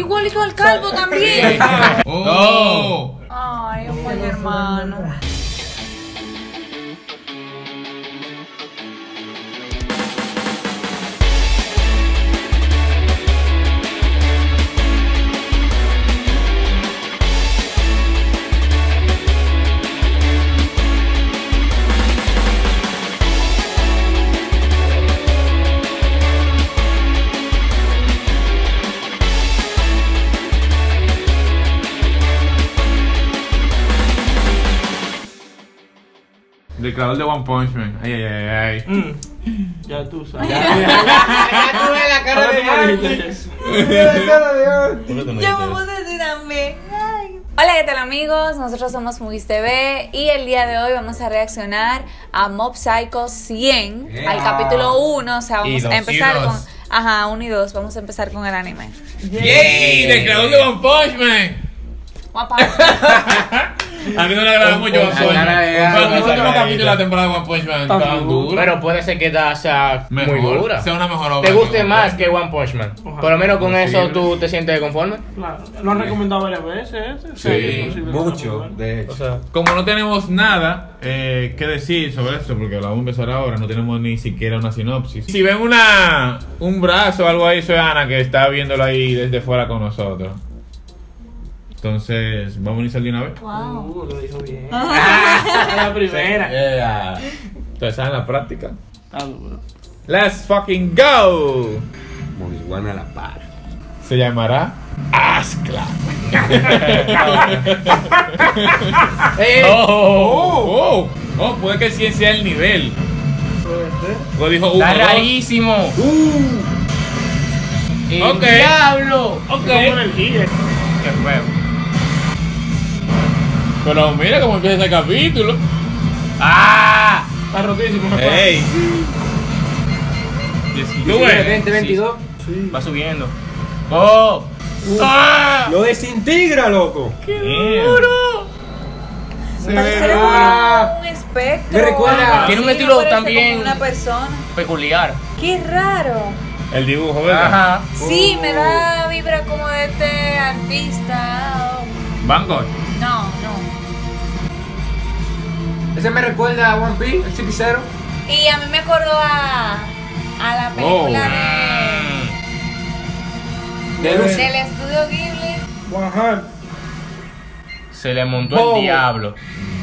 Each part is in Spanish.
Igualito al calvo también. ¡Oh! Ay, un buen hermano. Del creador de One Punch Man. Ay, ay, ay, ay. Ya tú sabes. Ya tuve la cara de Yankees. Ya vamos a decir también. Ay. Hola, ¿qué tal amigos? Nosotros somos Mugis TV y el día de hoy vamos a reaccionar a Mob Psycho 100, al capítulo 1, o sea, vamos a empezar con... Ajá, 1 y 2, vamos a empezar con el anime. ¡Yay! Del creador de One Punch Man. Guapa. A mí no le agrada mucho One Punch Man. Pero los últimos capítulos de la temporada de One Punch Man estaban duros. Pero puede ser que esta sea muy Mejor, dura. sea una mejor obra. Te guste que más que One Punch Man. Ojalá. Por lo menos con eso Posible. tú te sientes conforme. Claro, lo han recomendado varias veces. Sí, Mucho, de hecho. O sea, Como no tenemos nada que decir sobre esto, porque lo vamos a empezar ahora, no tenemos ni siquiera una sinopsis. Si ven un brazo o algo ahí, soy Ana, que está viéndolo ahí desde fuera con nosotros. Entonces, ¿vamos a iniciar de una vez? Wow. Lo dijo bien. La primera. Yeah. Entonces, en la práctica. Está duro. Let's fucking go. Igual a la par. Se llamará Askla. Oh, puede que sí sea el nivel. Lo dijo uno. está dos. rarísimo. ¡El Ok. diablo! Como energía. ¡Qué feo! Pero mira cómo empieza este capítulo. ¡Ah! Está rotísimo. Ey. ¿Tú ves? 2022. Va subiendo. ¡Oh! ¡Ah! Lo desintegra, loco. Duro. Parece como un espectro. Me recuerda- Tiene un Sí, estilo parece también- como una persona. Peculiar. Qué raro. El dibujo, ¿verdad? Ajá. Sí, me da vibra como de este artista. Van Gogh. No, no. Ese me recuerda a One Piece, el chipicero. Y a mí me acordó a la película De luz. del estudio Ghibli. Ajá. Se le montó el diablo.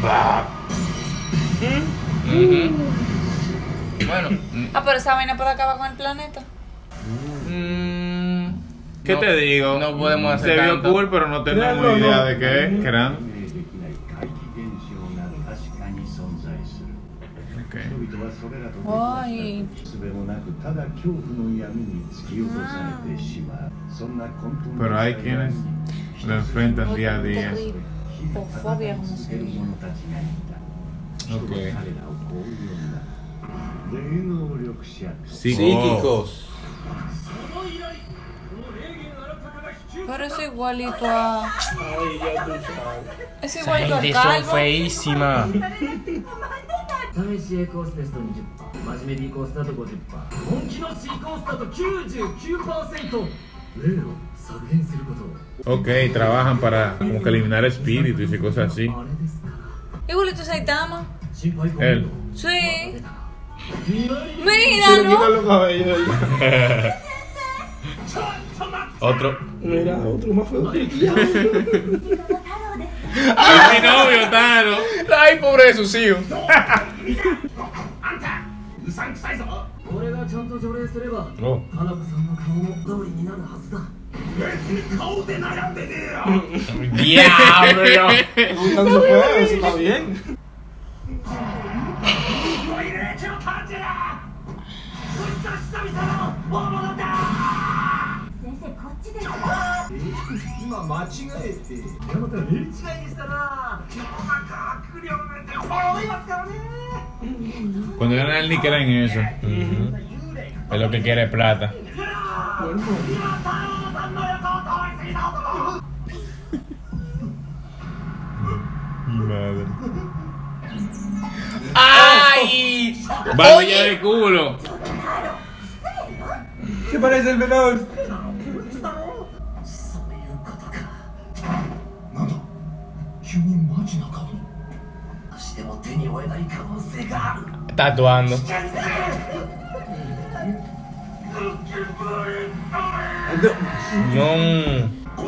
Ujú. Bueno. Ah, pero esa vaina puede acabar con el planeta. ¿Qué no- te digo? No podemos hacer Se vio tanto. cool, pero no tenemos Créanlo, idea no. de qué es. Crean. Ay. Pero hay quienes lo enfrentan día a día. Hipofobia, como se dice. Ok. Psíquicos. Pero es igualito a. Ay, ya tú sabes. Es Esa igualito al gente son calvo. feísimas. 試し A コーステスト 20%、 真面目 B コースだと 50%、 本気の C コースだと 99%、 例を削減することを。 Ok, trabajan para como que eliminar espíritus y cosas así. あれですか。 Igualito a Saitama. 心配か。 Él. Sí. リアリ Mira, Se le quitan ¿no? los cabellos ahí. Otro. Mira, otro más feo que el diablo. Es mi novio, Taro. Ay, pobre de sus hijos. 俺がちゃんと除霊すれば、 Oh. 花子さんの顔も通りになるはずだ。 Diablo. Tan se fue, eso está bien. 今間違えて、またレ違いにしたな。世の中悪霊なんて滅びますからね。 Cuando eran el níquel en eso. Es lo que quiere es plata. Madre. ¡Ay! Vaya de culo. ¿Qué parece el menor? Está actuando. No.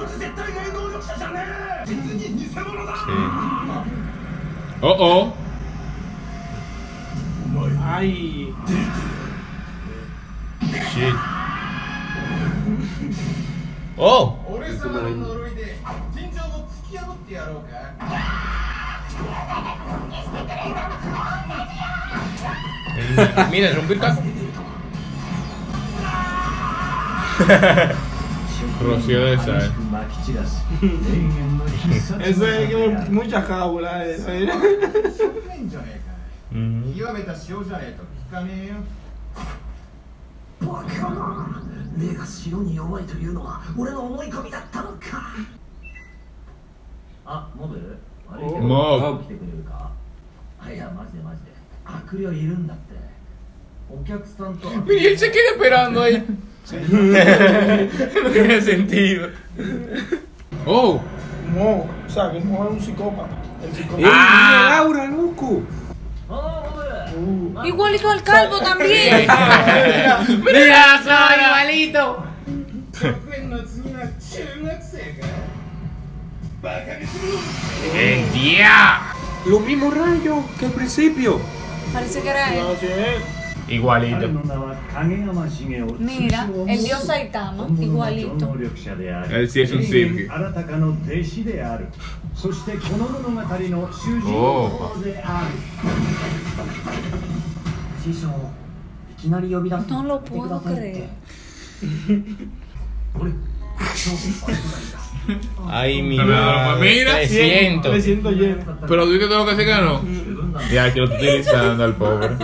Sí. Oh. Ay. Shit. Oh. Mira, rompió el casco. Rocío de sal. Eso es que muchas cábulas. 極めた塩じゃねえと聞かねえよ。 バカな。目が白に弱いというのは俺の思い込みだったのか。あ、モブ、あれモブ来てくれるか。いや、マジで悪霊いるんだって。お客さんと。 Y él se queda esperando ahí. No tiene sentido. Oh. No, o sea, que no es un psicópata. El psicópata. ¡Mira, Laura, loco! Igualito al calvo también. Mira, soy igualito. 学園の次は中学生か。バカにする。 El día. Los mismos rayos que al principio. Parece que era él. No, sí es. Igualito. Mira, el dios Saitama, igualito. Él sí es un Silky. Oh. No lo puedo creer. Ay, mi Mira, mira. 300. 300 yenes. Pero tú que tengo que hacer que no. Ya, que lo estoy utilizando al pobre.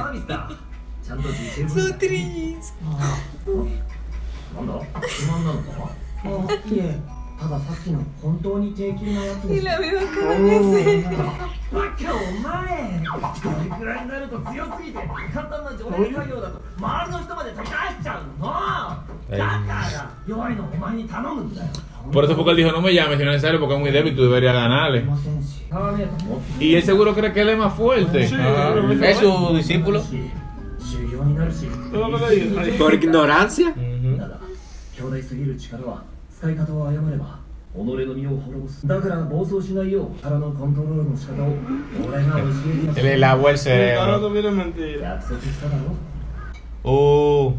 Sutris. なんだ不満なのか。いえ、たださっきの本当に低級なやつ Y です。 la veo cada vez. バカお前。これくらいになると強すぎて簡単な条例作業だと周りの人まで飛び出しちゃうの。だから弱いのお前に頼むんだよ。 Por eso fue que él dijo, no me llames si no es necesario porque es muy débil, tú deberías ganarle. Y él seguro cree que él es más fuerte. Es su discípulo. Todo lo que le digo. Por ignorancia. 強大すぎる力は使い方を誤れば己の身を滅ぼす。だから暴走しないよう腹のコントロールの仕方を俺が教えてや Le lavó el Ahora cerebro. tú vienes mentira. 約束しただろ。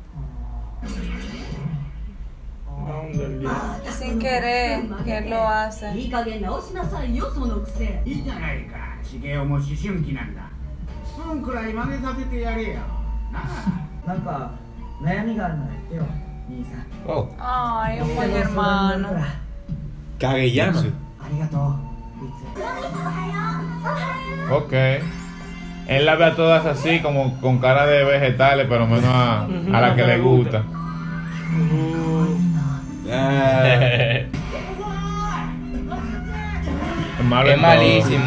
¿Dónde el día? Sin querer, que él lo hace. いい加減直しなさいよその癖。 いいじゃないか。茂雄も思春期なんだ。うんくらい真似させてやれよ。なあ。 なんか悩みがあるなら言ってよ、兄さん。 Oh. Ay, un buen hermano. Kageyama. ありがとう、リツ。 Ok. Él la ve a todas así, como con cara de vegetales, pero menos a la que le gusta. Es malo Es en todo. malísimo.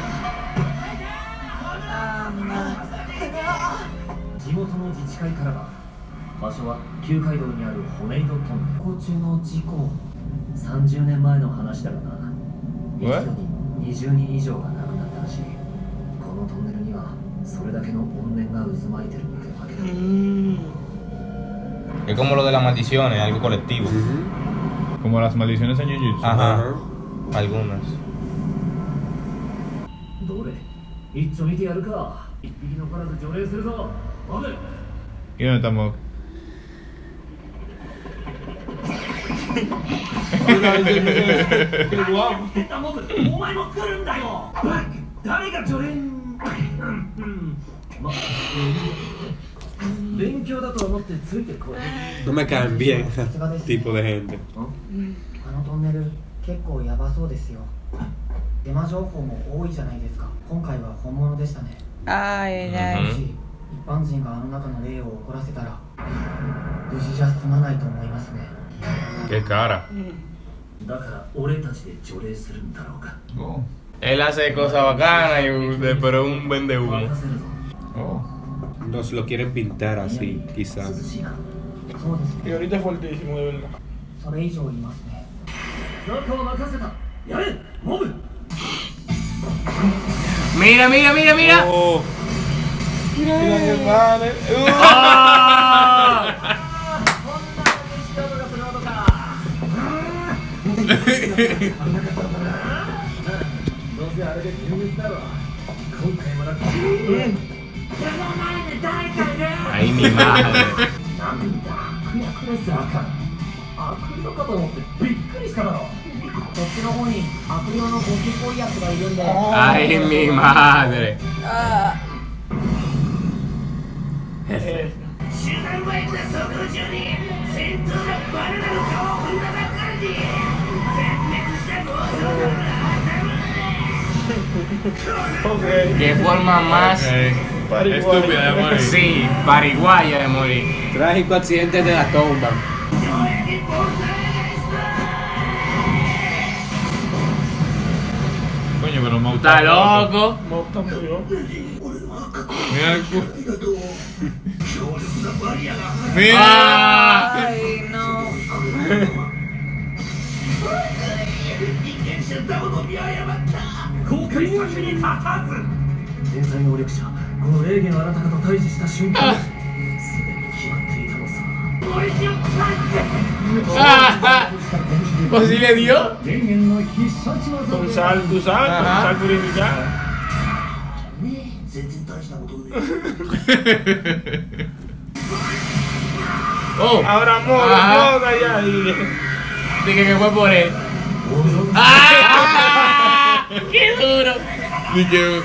地元の自治会からは場所は旧街道にあるホネイドトンネル。交通の事故30年前の話だがな。一度に20人以上が亡くなったらしい。このトンネルにはそれだけの怨念が渦巻いてるってわけだ。 Es como lo de las maldiciones, algo colectivo. Como las maldiciones en Jiu-Jitsu. Ajá. Algunas. どれ一丁見てやるか。一匹残らず除霊するぞ。おめ。 ¿Y dónde estamos? Qué guapo. お前も来るんだよ。誰が除霊。まあ勉強だと思ってついてこい。 No me caen bien ese tipo de gente. あのトンネル結構ヤバそうですよ。デマ情報も多いじゃないですか。今回は本物でしたね。 Ay, ay, もし一般人があの中の霊を怒らせたら無事じゃ済まないと思いますね。 Qué cara. だから俺たちで除霊するんだろうか。 Oh. Él hace cosas bacanas, pero es un vende humo. 任せるぞ。 Oh. Nos lo quieren pintar así, quizás. そうですね。 Y ahorita es fuertísimo, de verdad. それ以上いますね。 中は任せた。やれモブ。 Mira, mira, mira, mira. Oh. Mira que vale. ¡Ah! Ay, mi madre. Ay, mi madre. Qué forma más estúpida de morir. sí, pariguaya de morir. Trágico accidente de la tumba. Coño, pero Mau Está loco. Mota murió. Mira el cu... Mira. Ah. Ay, no. 天才能力者この霊言あなた方と対峙した瞬間すでに決まっていたのさ Pues sí le dio. 霊言の必殺技 Con sal, tú sabes, con Ajá. sal purificada. ねえ全然大したことね Oh, Ahora amor, Ajá. yoga ya. Y... dije que fue por él. ¡Ah! ¡Qué duro! Dije,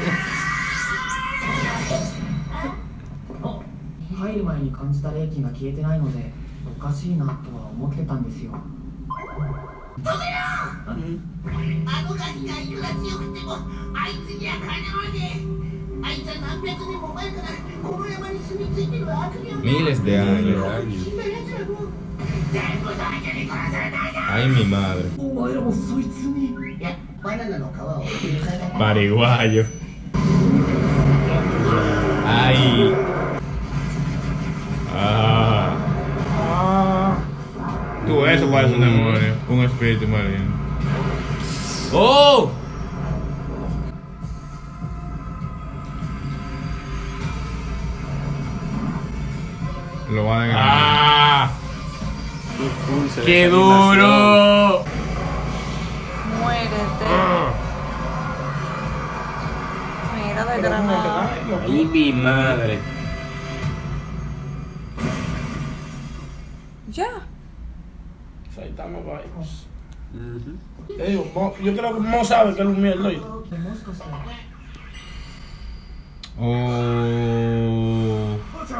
入る前に感じた霊気が消えてないのでおかしいなとは思ってたんですよ。 あのガキがいくら強くてもあいつにはかなわねえ。あいつは何百年も前からこの山に住み着いてる悪霊。 Miles de años. 死んだ奴らも全部だけに殺されないだ。 Ay, mi madre. お前らもそいつにいや、バナナの皮を許さない。 pariguayo. Ay. Ah. Tú, eso parece un demonio, un espíritu maligno. ¡Oh! Lo van a ganar. ¡Ah! Impulso de ¡Qué esa duro! Muérete. Mira de granada. animación. Y mi madre. Ya. Ahí estamos vivos. Te digo, yo creo que Mo sabe que es un mierda. ¿Oíste? Oh.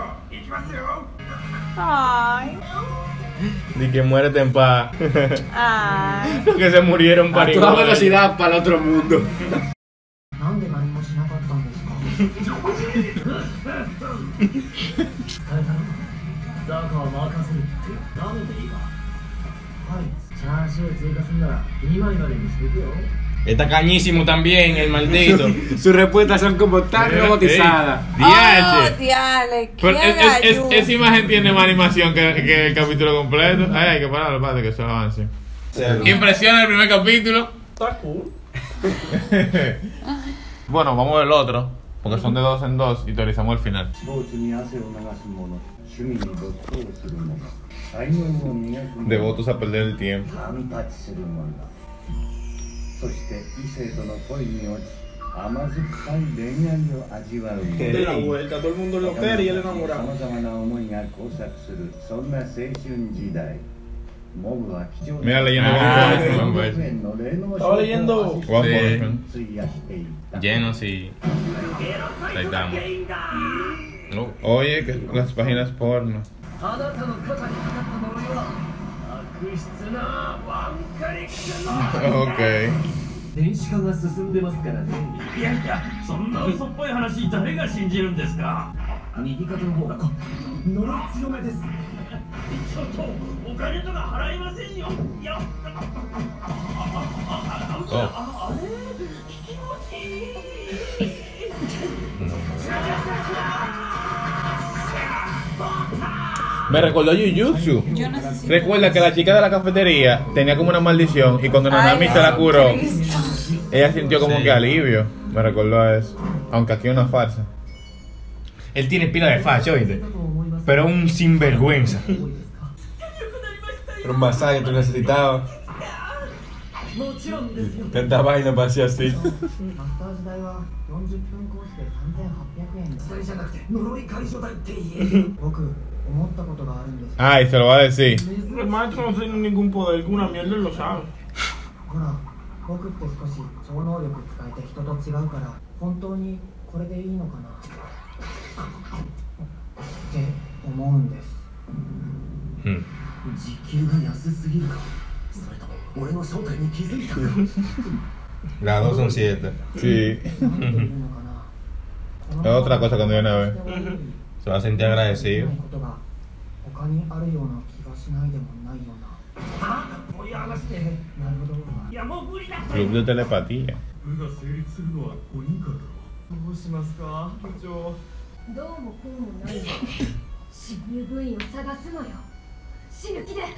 Ay. Di que muérete en paz. Ay. Los que se murieron A para toda igual. velocidad para el otro mundo. なんで何もしなかったんですか。 伝えたのザーカは任せるってダメでいいかはいチャーシュー追加すんなら2枚までにしていくよ Está cañísimo también, el maldito. Sus respuestas son como tan robotizadas. Oh, diale. Pero Qué gallo. esa imagen tiene más animación que el capítulo completo. Ay, hay que pararlo, para que eso avance. Impresiona el primer capítulo. Está cool. Bueno, vamos al otro, porque son de 2 en 2 y teorizamos el final. スポーツに汗を流す者趣味に没頭する者才能を磨く者 Devotos a perder el tiempo. 反発する者そして異性との恋に落ち甘酸っぱい恋愛を味わう者 De la vuelta, todo el mundo lo quiere y él さ enamorado. まざまな思いが交錯するそんな青春時代モブは貴重な Mira, leyendo Ah, One Punch 100億円の霊能 Estaba leyendo. Man. One Sí. Punch Man. 費やしていた Llenos y. Ahí estamos. No, oye, que las páginas porno. あなたの肩にかかった呪いは悪質なワンカリックの Ok. 電子化が進んでますからねいやいやそんな嘘っぽい話誰が信じるんですか右肩の方が呪い強めですちょっとお金とか払いませんよいやあれ気持ちいい Me recordó Jujutsu. Yo necesito. Recuerda que la chica de la cafetería tenía como una maldición y cuando Nanami Ay, se la curó, Cristo. Ella sintió como Sí. que alivio. Me recordó a eso. Aunque aquí es una farsa. Él tiene pila de facha, ¿oíste? Pero un sinvergüenza. Pero un masaje tú necesitabas. もちろんですよ Tanta vaina para así. マッサージ代は40分コースで3800円ですそれじゃなくて呪い解除代って言え僕思ったことがあるんです Ay, se lo va a decir. El maestro no tiene ningún poder, una mierda él lo sabe. ほら僕って少し超能力使えて人と違うから本当にこれでいいのかなって思うんです時給が安すぎるかそれとも俺の正体に気づいたか Las dos son 7. Sí. なんていうのかな Es otra cosa cuando viene a ver. Se va a sentir agradecido. ことが他にあるような気がしないでもないようなこういう話でなるほどいやもう無理だ Club de telepatía. 部が成立するのは5人からだろどうしますか部長どうもこうもないよ侵入部員を探すのよ死ぬ気で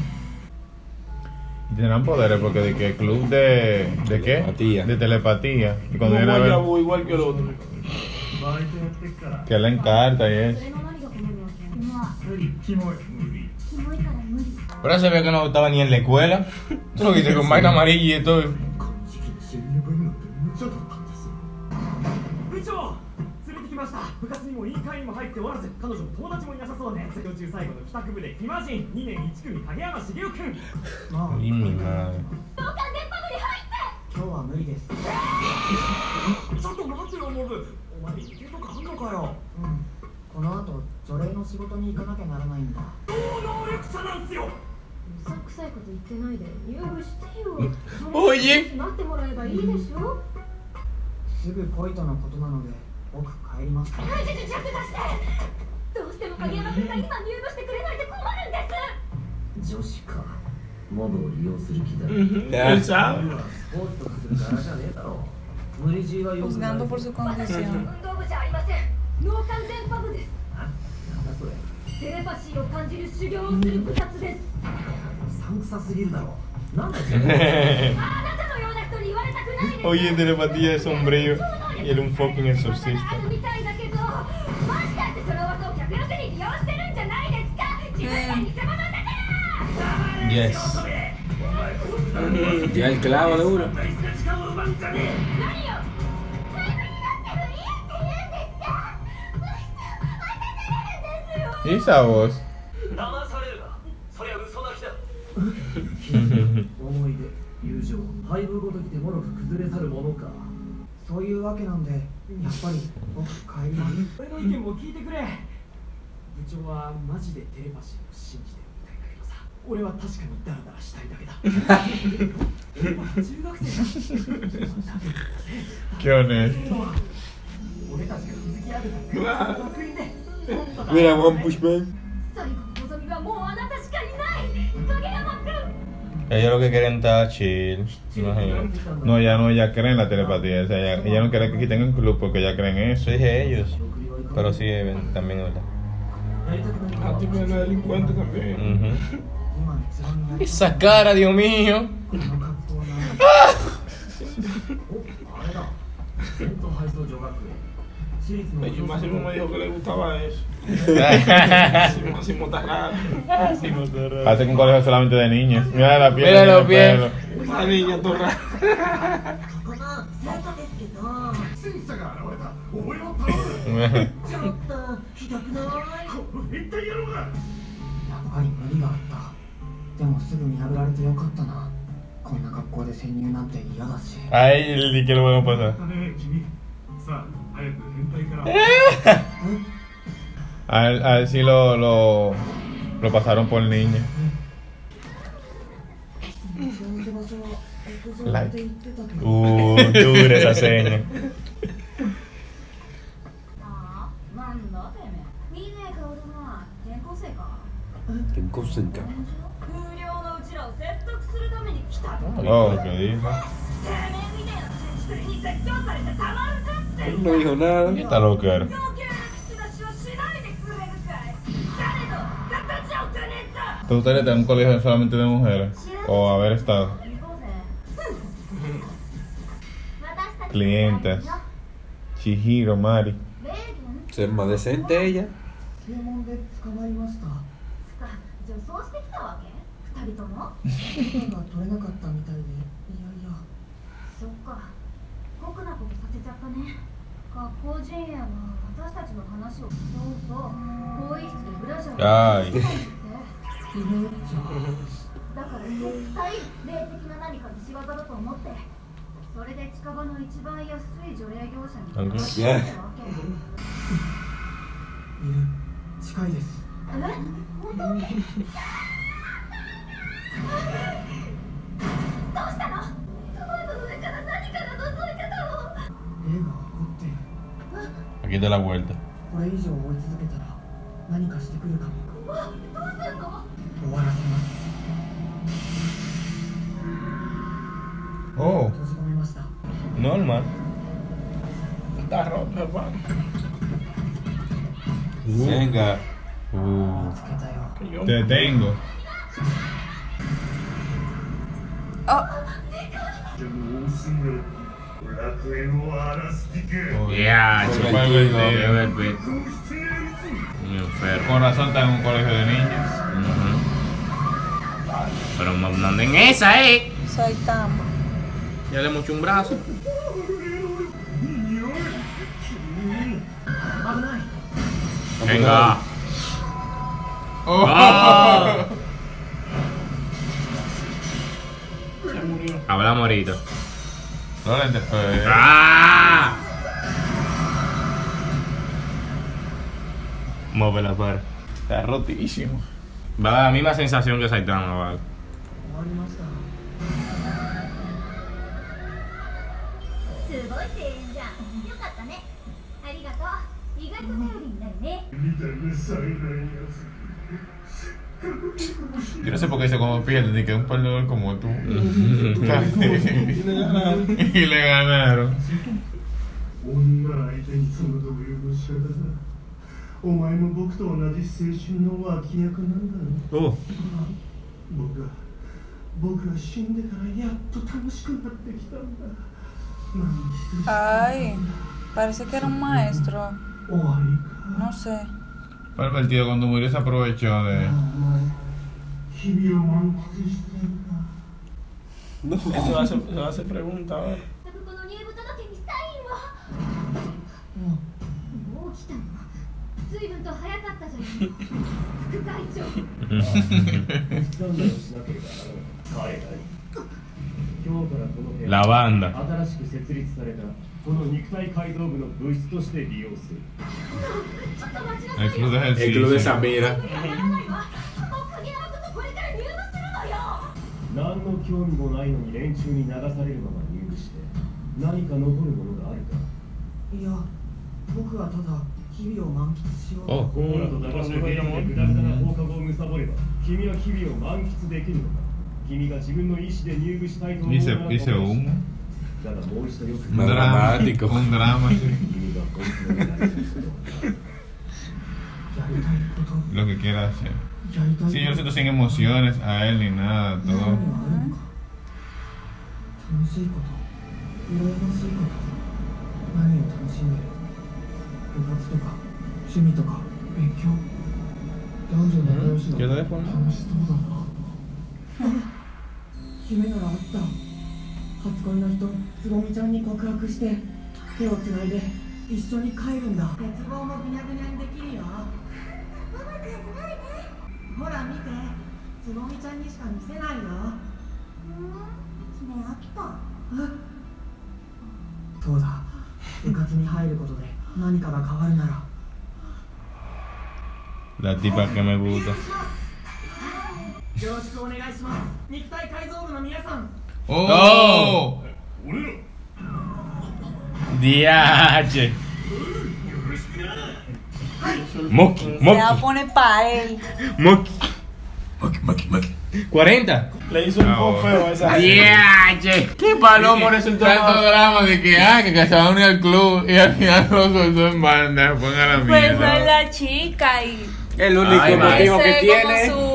Y tendrán poderes porque de que club de qué? Telepatía. De telepatía. Y cuando No viene a voy a ver igual que el otro. バイトやってっから que le encarta y そ eso. れの何が困るわけまあ無理キモい無理キモいから無理 Pero se ve que no estaba ni en la escuela. Tú lo viste con vaina amarilla y todo. この時期に侵入部員なんて無茶だったんです部長連れてきました部活にも委員会にも入っておらず彼女も友達もいなさそうで授業中最後の帰宅部で暇人2年1組影山茂雄君まあ Y mi madre. 同感電波部に入って今日は無理ですちょっと待ってよモブお前意見とかあんのかようんこの後除霊の仕事に行かなきゃならないんだ超能力者なんすようさんくさいこと言ってないで入部してよおいえ待ってもらえばいいでしょすぐポイとのことなので僕帰りますちょっと出してどうしても影山君が今入部してくれないで困るんです女子かモブを利用する気だ Él sabe. スポーツとかするからじゃねえだろ無理強いはよくない Juzgando por su 私 condición. 運動部じゃありません脳幹電波部ですなんだそれテレパシーを感じる修行をする部活ですさんくさすぎるだろなんだそれあなたのような人に言われたくないです Oye, telepatía de sombrío. Y era un fucking あ exorcista. るみたいだけどもしかしてその技を客寄せに利用してるんじゃないですか自分が偽物だから Yes. Ya el clavo de uno. 何よタイムになってもいいって言うんですか ¿Y esa voz? 騙されるなそりゃ嘘泣きだ思い出友情配分ごときでもろく崩れ去るものかそういうわけなんでやっぱり僕帰ります俺の意見も聞いてくれ部長はマジでテレパシーを信じてるみたいだけどさ俺は確かにダラダラしたいだけだ俺は中学生だ Qué honesto. 俺たちが築き上げた学院で Mira, One Punch Man. 最後の望みはもうあなたしかいない影山君 Ellos lo que quieren estar chill. Imagínate. No, ella cree en la telepatía. O sea, ella no quiere que quiten el club porque ella cree en eso. Eso dije ellos. Pero sí, también es verdad. Ah, tú eres una delincuente también. Ujú. 今一番やりたい Esa cara, Dios mío. この格好なのあれだセント配送女学園私立の El Máximo me dijo que le gustaba eso. Máximo está raro. Hace que un colegio solamente de niñas. Mira la piel. Mira los el pies. pelo. Esa niña está rara. ここの生徒ですけど戦車が現れた俺を頼むちょっとひどくない一体やろうがやっぱり無理があったでもすぐ見破られてよかったなこんな格好で潜入なんて嫌だし A él ni que lo van a pasar. ね君さあ早く変態から A él sí lo pasaron por niña. 場所は屋上って言ってたけど Dura esa seña. ああなんだてめえいいね顔だな転校生か ¿Qué cosa? 不良のうちらを説得するために来た Oh, ¿qué dijo? てめえみたいな戦士に説教されてたまるかって Él no dijo nada. Está loco, era. 余計な口出しはしないでくれるかい誰の形をかねた ¿Te gustaría tener un colegio solamente de mujeres? ¿O haber estado? 行こうぜ clientas. Chihiro, Mari. せんまdecente ella. 正門で捕まりました。 女装してきたわけ二人とも手が取れなかったみたいで、いやいや。 そっか酷なことさせちゃったね。学校陣営は私たちの話をそう更衣室でブラジャーを Ay. だから絶対霊的な何かの仕業だと思ってそれで近場の一番安い除霊業者になんか渡したわけ。 近いです。 本当にどうしたの？ドアの上から何かが覗いてたの。 霊が怒っている。 Aquí está la vuelta. これ以上追い続けたら何かしてくるかも。 どうすんの？ 終わらせます。 Oh, 閉じ込めました。 normal. Está roto, hermano. Venga. つけたよ。 Que yo- Te tengo. Ya, Super chico, divertido. qué bebé. Un enfermo. Con razón está en un colegio de niños. Ujú. Pero no anden en esa, Soy Tama. Ya le moché un brazo. 危ない。 Venga. Oh. Oh. Se murió. Hablamos ahorita. Loren después. ¡Ah! Mueve la par. Está rotísimo. Va a dar la misma sensación que Saitama, vale. 終わりました。 すごい声援じゃん。よかったね。ありがとう。意外と頼りになるね。 Yo no sé por qué dice cuando pierden ni que es un perdedor como tú. Y le ganaron. Y le ganaron. 女相手にその土偶の仕方だ。お前も僕と同じ青春の脇役なんだろ。 Oh. 僕が死んでからやっと楽しくなってきたんだ。 Ay, parece que era un maestro. 終わりか。 No sé. Pero el tío cuando murió se aprovechó de. 日々を満喫してんだ。 No. Se hace pregunta ahora. この入部届にサインを。もう来たの。随分と早かったじゃん。副会長。 スタンダーをしなければならない。彼らに。今日からこの部屋。 La banda. 新しく設立されたこの肉体改造部の物質として利用する。 ちょっと待ちなさい El club de El club de Samira. 何の興味もないのに連中に流されるまま入部して何か残るものがあるか。 いや、僕はただ日々を満喫しようと。 Oh. コーラと駄菓子のゲームでグダグダな放課後を貪れば君は日々を満喫できるのか。君が自分の意思で入部したいと思うなら Dice humo. だがもう一度よく Un drama. Dramático. Un drama. 君が本当に大事なことやりたいこと。 Lo que quiera hacer. やりたいこと Sí, yo lo siento sin emociones a él ni nada. 何 Todo. があるのか。楽しいこと、羨ましいこと、何を楽しんでる。部活とか趣味とか勉強、男女仲良しの ¿Qué teléfono? 楽しそうだな。夢ならあった。初恋の人、つぼみちゃんに告白して手をつないで一緒に帰るんだ。絶望もぐにゃぐにゃにできるよ。ほら見て、つぼみちゃんにしか見せないよ。 それ飽きた。 そうだ、部活に入ることで何かが変わるなら。 La tipa que me gusta. よろしくお願いします。肉体改造部の皆さん。 ¡Oh! DH. Moki, Se va a Moki, poner pa' él. Moki. Moki. 40. Le hizo un poco feo a esa. DH. ¿Qué palomo resultó? Tanto drama de que se va a unir al club y al final lo soltó en banda. Ponga la Pues fue mierda. la chica y El único Ay, motivo que ese tiene. como su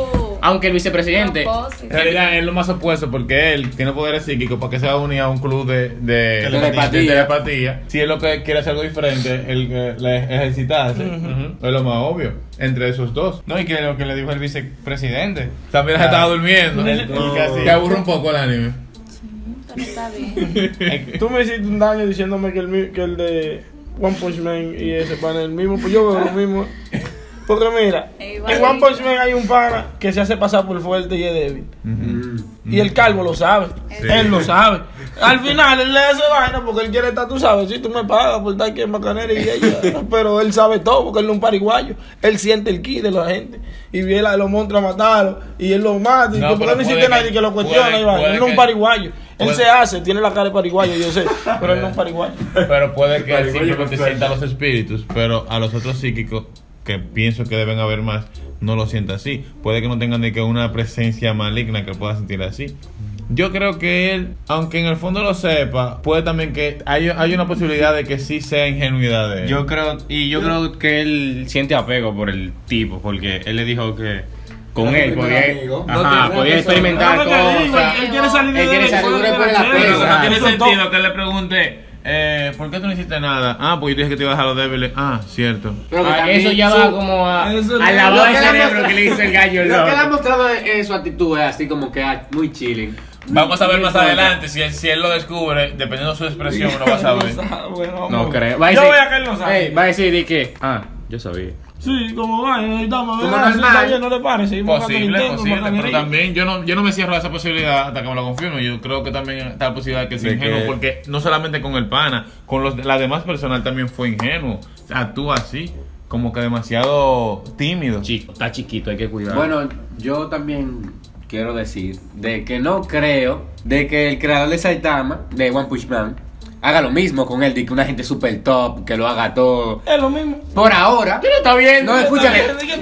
Aunque el vicepresidente. En realidad es lo más opuesto porque él tiene poderes psíquicos para que se unir a un club de telepatía. Si es lo que quiere hacer algo diferente, el ejercitarse es lo más obvio entre esos dos. No, y que lo que le dijo el vicepresidente. También se estaba durmiendo. Te aburre un poco el anime. Pero está bien. Tú me hiciste un daño diciéndome que el de One Punch Man y ese pana es el mismo, pues yo veo lo mismo. Porque mira, en One Punch Man hay un pana que se hace pasar por fuerte y es débil. Y el calvo lo sabe. Él lo sabe. Al final él le hace vaina porque él quiere estar, tú sabes, si tú me pagas por estar aquí en Bacanera y ella. Pero él sabe todo porque él no es un pariguayo. Él siente el ki de la gente. Y viene a los monstruos a matarlo. Y él lo mata. Y no, porque no existe nadie que lo cuestione. Él no es un pariguayo. Él se hace, tiene la cara de pariguayo, yo sé, pero él no es un pariguayo. Pero puede que él simplemente sienta los espíritus, pero a los otros psíquicos, que pienso que deben haber más, no lo sienta así. Puede que no tengan ni que una presencia maligna que pueda sentir así. Yo creo que él, aunque en el fondo lo sepa, puede también que hay una posibilidad de que sí sea ingenuidad de él. Yo creo que él siente apego por el tipo, porque él le dijo que con él podía experimentar cosas. Él quiere salir de por el apego. No tiene sentido que él le pregunte, ¿por qué tú no hiciste nada? Ah, pues yo dije que te iba a dejar los débiles. Ah, cierto. Eso ya va como a lavado de cerebro que le dice el gallo. Lo que él ha mostrado en su actitud es así como que muy chilling. Vamos a ver más adelante si él lo descubre, dependiendo de su expresión, uno va a saber. No creo. Yo voy a que él no sabe. Va a decir que, yo sabía. Sí, como va, no le parece. Posible, pero también yo no me cierro a esa posibilidad hasta que me lo confirme. Yo creo que también está la posibilidad de que sea ingenuo, porque no solamente con el pana, con las demás personas también fue ingenuo. Actúa así, como que demasiado tímido. Está chiquito, hay que cuidarlo. Bueno, yo también quiero decir de que no creo de que el creador de Saitama, de One Punch Man, haga lo mismo con él, de que una gente super top, que lo haga todo. Es lo mismo. Por ahora. ¿Qué no está viendo? No, escúchame.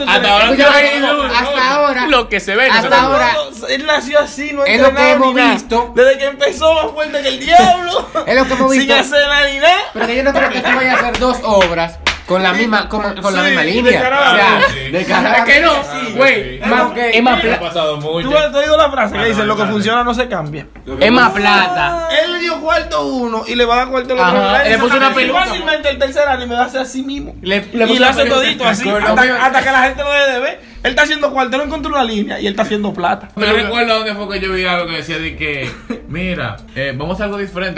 Hasta ahora. Lo que se ve. Hasta ahora. Él nació así, no es lo que hemos visto. Desde que empezó más fuerte que el diablo. Es lo que hemos visto. Sin hacer nada ni nada. Pero que yo no creo que tú vayas a hacer 2 obras con la misma la misma línea. De carajo. Que no, güey. Es más plata. Tú has oído la frase que dice: lo que funciona no se cambia. Es más plata. Él le dio cuarto uno y le va a dar cuarto al otro. Le puso una peluca. Fácilmente el tercer anime va a hacer así mismo. Y lo hace todito así. Hasta que la gente lo deje de ver. Él está haciendo cuarto, no encontró una línea y él está haciendo plata. Me recuerdo dónde fue que yo vi algo que decía de que, mira, vamos a hacer algo diferente.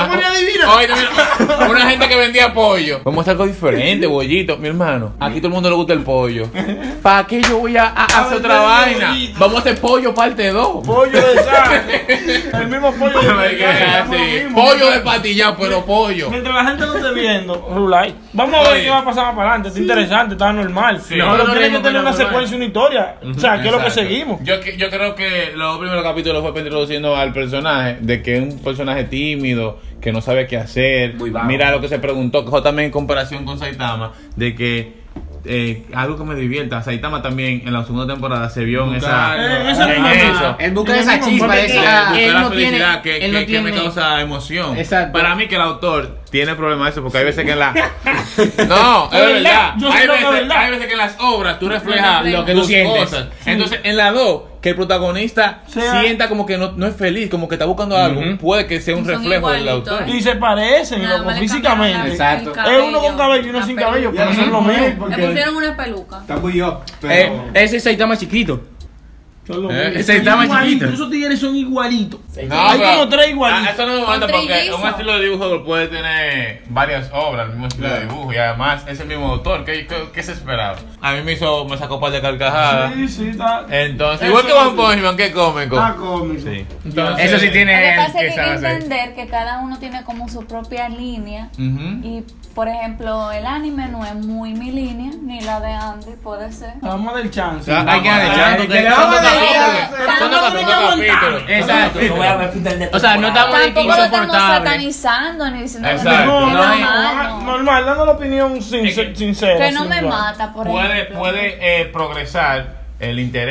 Una gente que vendía pollo. Vamos a hacer algo diferente, bollito. Mi hermano, aquí todo el mundo le gusta el pollo. ¿Para qué yo voy a hacer otra vaina? Bollito. Vamos a hacer pollo parte 2. Pollo de sangre. El mismo pollo de pollo de patilla, pero pollo. Mientras la gente lo esté viendo, Rulay, vamos a ver qué va a pasar más para adelante. Está interesante, está normal. No tiene que tener una secuencia, una historia. O sea, ¿qué es lo que seguimos? Yo creo que los primeros capítulos fue introduciendo al personaje, de que es un personaje tímido, que no sabe qué hacer. Mira lo que se preguntó, que también en comparación con Saitama, de que algo que me divierta. Saitama también en la segunda temporada se vio en eso. En busca de esa chispa, la felicidad que me causa emoción. Exacto. Para mí que el autor tiene problemas de eso, porque hay veces que en la... No, es verdad. Hay veces que en las obras tú reflejas lo que tú sientes. Cosas. Entonces, en la 2, que el protagonista sienta como que no es feliz, como que está buscando algo, puede que sea un reflejo del autor. Y se parecen físicamente. Exacto. Es uno con cabello y uno sin cabello, pero son lo mismo. Le pusieron una peluca. Está muy yo. Ese Saitama chiquito. Saitama chiquito. Esos tigres son igualitos. Hay como 3 igualitos. Eso no me manda porque un estilo de dibujo puede tener varias obras, el mismo estilo de dibujo, y además es el mismo autor. ¿Qué se esperaba? A mí me sacó un par de carcajadas. Sí, está. Entonces, igual que One Punch Man, qué cómico. Está cómico. Sí. Entonces, eso sí tiene. Lo que pasa es que hay que entender que cada uno tiene como su propia línea. Y por ejemplo, el anime no es muy mi línea, ni la de Andy, puede ser. Vamos a dar chance. Hay que darle chance. Son capítulos. Exacto. O sea, no estamos de que tampoco lo estamos insoportable. satanizando ni diciendo que normal, dando la opinión sincera. que no me mata, por ejemplo. Puede progresar el interés,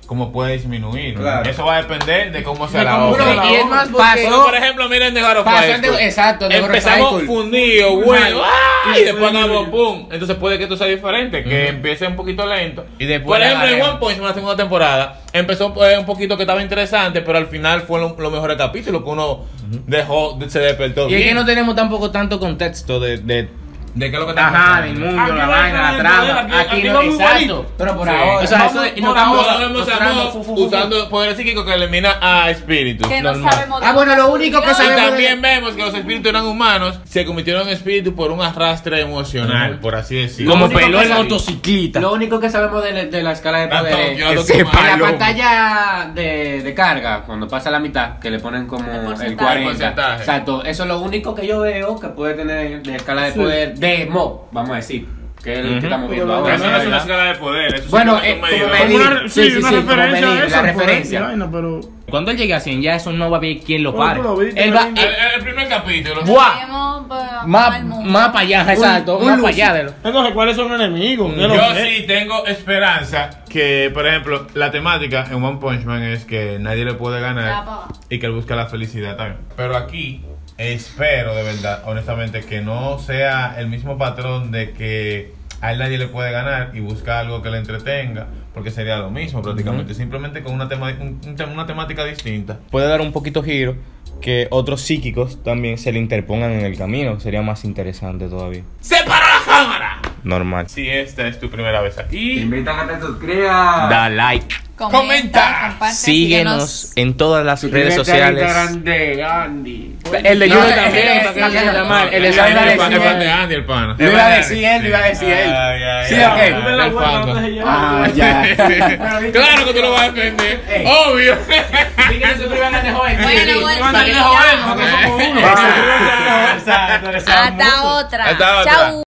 como puede disminuir. Claro. Eso va a depender de cómo sea la obra. Y es más pasó, por ejemplo, miren de Garo Exacto, empezamos fundidos, bueno, y después hagamos pum. Entonces puede que esto sea diferente, que empiece un poquito lento. Y después, por ejemplo, en One Punch Man, la segunda temporada, empezó un poquito que estaba interesante, pero al final fue los mejores capítulos que uno dejó, se despertó. Y es que no tenemos tampoco tanto contexto de qué es lo que está del mundo, la vaina, la trama. Aquí no, exacto. Pero por ahora. O sea, eso no estamos usando poderes psíquicos que elimina a espíritus. Que no sabemos. Bueno, lo único que sabemos. Y también vemos que los espíritus eran humanos, se convirtieron en espíritus por un arrastre emocional, por así decirlo. Como peló el motociclista. Lo único que sabemos de la escala de poder es en la pantalla de carga, cuando pasa la mitad, que le ponen como el 40. Exacto. Eso es lo único que yo veo que puede tener de escala de poder. De Mob, vamos a decir, que es el que estamos viendo ahora. Eso no es una escala de poder, eso bueno, es la referencia. Cuando él llegue a 100, ya eso no va a haber quien lo pare. El primer capítulo. Más para allá, exacto. Más para allá. Entonces, ¿cuáles son los enemigos? Yo sí tengo esperanza que, por ejemplo, la temática en One Punch Man es que nadie le puede ganar y que él busca la felicidad también. Pero aquí espero de verdad, honestamente, que no sea el mismo patrón de que a él nadie le puede ganar y busca algo que le entretenga, porque sería lo mismo prácticamente, simplemente con una temática distinta. Puede dar un poquito giro, que otros psíquicos también se le interpongan en el camino, sería más interesante todavía. ¡Se paró la cámara! Normal. Si esta es tu primera vez aquí, te invitan a que te suscribas, da like, comenta, síguenos en todas las redes sociales. De Andy. El de YouTube también. El de Andy, el pana. Lo iba a decir él. Sí, ok. Claro que tú lo vas a defender. Obvio. Bueno, hasta otra. Chau.